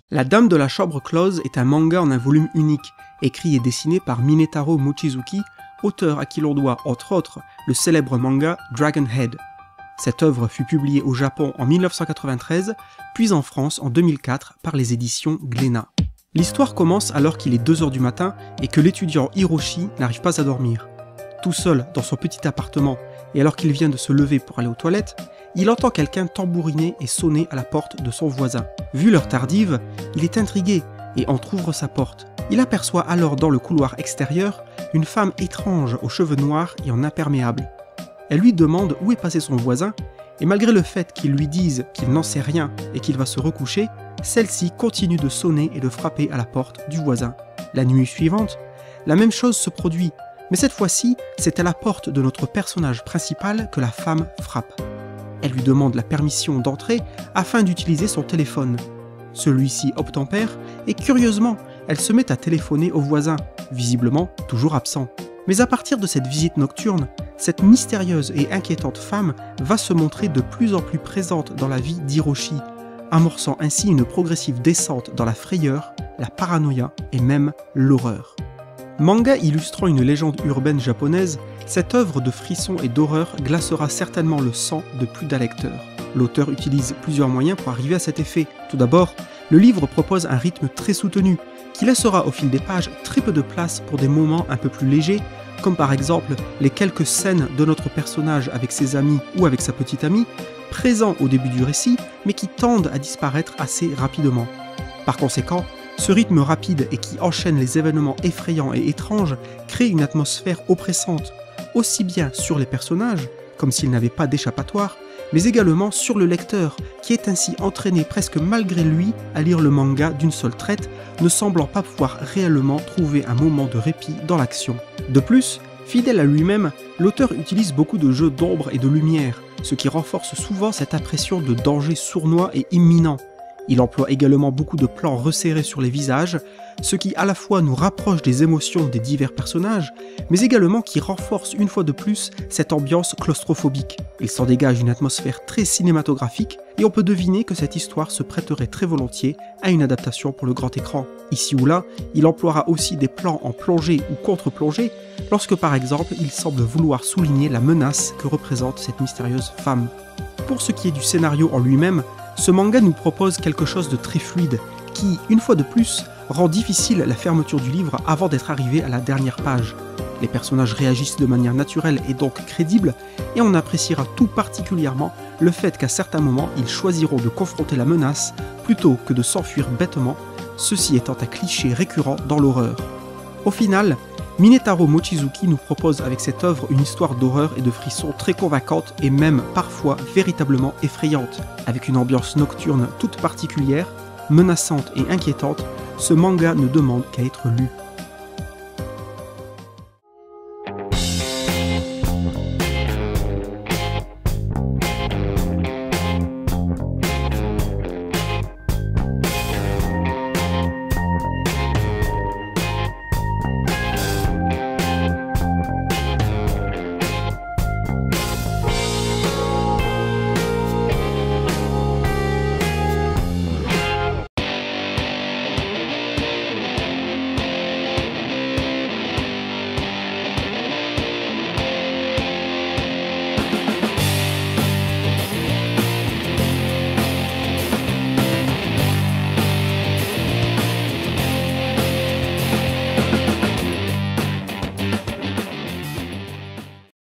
La Dame de la Chambre close est un manga en un volume unique, écrit et dessiné par Minetaro Mochizuki, auteur à qui l'on doit, entre autres, le célèbre manga Dragon Head. Cette œuvre fut publiée au Japon en 1993, puis en France en 2004 par les éditions Glénat. L'histoire commence alors qu'il est 2 h du matin et que l'étudiant Hiroshi n'arrive pas à dormir. Tout seul dans son petit appartement, et alors qu'il vient de se lever pour aller aux toilettes, il entend quelqu'un tambouriner et sonner à la porte de son voisin. Vu l'heure tardive, il est intrigué et entrouvre sa porte. Il aperçoit alors dans le couloir extérieur une femme étrange aux cheveux noirs et en imperméable. Elle lui demande où est passé son voisin, et malgré le fait qu'il lui dise qu'il n'en sait rien et qu'il va se recoucher, celle-ci continue de sonner et de frapper à la porte du voisin. La nuit suivante, la même chose se produit, mais cette fois-ci, c'est à la porte de notre personnage principal que la femme frappe. Elle lui demande la permission d'entrer afin d'utiliser son téléphone. Celui-ci obtempère et curieusement, elle se met à téléphoner au voisin, visiblement toujours absent. Mais à partir de cette visite nocturne, cette mystérieuse et inquiétante femme va se montrer de plus en plus présente dans la vie d'Hiroshi, amorçant ainsi une progressive descente dans la frayeur, la paranoïa et même l'horreur. Manga illustrant une légende urbaine japonaise, cette œuvre de frissons et d'horreur glacera certainement le sang de plus d'un lecteur. L'auteur utilise plusieurs moyens pour arriver à cet effet. Tout d'abord, le livre propose un rythme très soutenu, qui laissera au fil des pages très peu de place pour des moments un peu plus légers, comme par exemple les quelques scènes de notre personnage avec ses amis ou avec sa petite amie, présents au début du récit, mais qui tendent à disparaître assez rapidement. Par conséquent, ce rythme rapide et qui enchaîne les événements effrayants et étranges crée une atmosphère oppressante, aussi bien sur les personnages, comme s'ils n'avaient pas d'échappatoire, mais également sur le lecteur, qui est ainsi entraîné presque malgré lui à lire le manga d'une seule traite, ne semblant pas pouvoir réellement trouver un moment de répit dans l'action. De plus, fidèle à lui-même, l'auteur utilise beaucoup de jeux d'ombre et de lumière, ce qui renforce souvent cette impression de danger sournois et imminent. Il emploie également beaucoup de plans resserrés sur les visages, ce qui à la fois nous rapproche des émotions des divers personnages, mais également qui renforce une fois de plus cette ambiance claustrophobique. Il s'en dégage une atmosphère très cinématographique, et on peut deviner que cette histoire se prêterait très volontiers à une adaptation pour le grand écran. Ici ou là, il emploiera aussi des plans en plongée ou contre-plongée, lorsque par exemple il semble vouloir souligner la menace que représente cette mystérieuse femme. Pour ce qui est du scénario en lui-même, ce manga nous propose quelque chose de très fluide, qui, une fois de plus, rend difficile la fermeture du livre avant d'être arrivé à la dernière page. Les personnages réagissent de manière naturelle et donc crédible, et on appréciera tout particulièrement le fait qu'à certains moments, ils choisiront de confronter la menace plutôt que de s'enfuir bêtement, ceci étant un cliché récurrent dans l'horreur. Au final, Minetaro Mochizuki nous propose avec cette œuvre une histoire d'horreur et de frissons très convaincante et même parfois véritablement effrayante. Avec une ambiance nocturne toute particulière, menaçante et inquiétante, ce manga ne demande qu'à être lu.